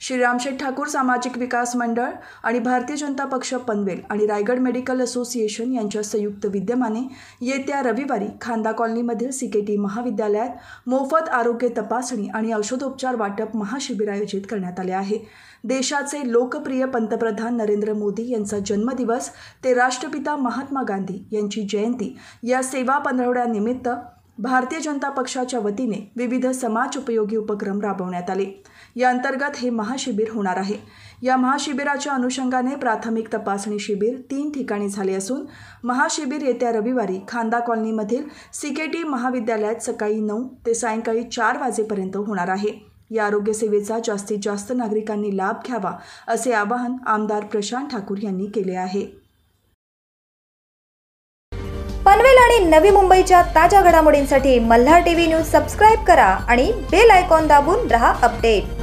श्रीराम शेठ ठाकूर सामाजिक विकास मंडळ आणि भारतीय जनता पक्ष पनवेल आणि रायगड मेडिकल असोसिएशन यांच्या संयुक्त विद्यमाने येत्या रविवारी खांदा कॉलनीमधील सीकेटी महाविद्यालयात मोफत आरोग्य तपासणी आणि औषधोपचार वाटप महाशिबिर आयोजित करण्यात आले आहे। देशाचे लोकप्रिय पंतप्रधान नरेंद्र मोदी यांचा जन्मदिवस ते राष्ट्रपिता महात्मा गांधी यांची जयंती या सेवा पंधरवड्यानिमित्त भारतीय जनता पक्षाच्या वतीने विविध समाज उपयोगी उपक्रम राबवण्यात आले। या अंतर्गत हे महाशिबिर होणार आहे। या महाशिबिराच्या अनुषंगाने प्राथमिक तपासणी शिबिर 3 ठिकाणी झाले असून महाशिबिर येत्या रविवारी खांदा कॉलनीमधील सीकेटी महाविद्यालयात सकाळी 9 ते सायंकाळी 4 वाजेपर्यंत होणार आहे। या आरोग्य सेवेचा जास्तीत जास्त नागरिकांनी लाभ घ्यावा असे आवाहन आमदार प्रशांत ठाकूर यांनी केले आहे। पनवेल आणि नवी मुंबईच्या ताज्या घडामोडींसाठी मल्हार टीव्ही न्यूज सबस्क्राइब करा आणि बेल आयकॉन दाबून रहा अपडेट।